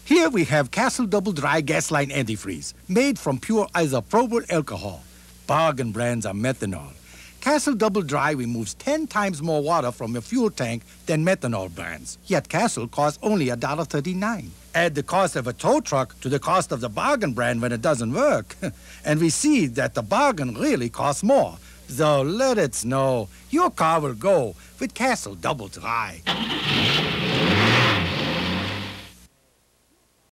Here we have Castle Double Dry Gasline Antifreeze, made from pure isopropyl alcohol. Bargain brands are methanol. Castle Double Dry removes 10 times more water from your fuel tank than methanol brands. Yet Castle costs only $1.39. Add the cost of a tow truck to the cost of the bargain brand when it doesn't work. And we see that the bargain really costs more. So let it snow. Your car will go with Castle Double Dry.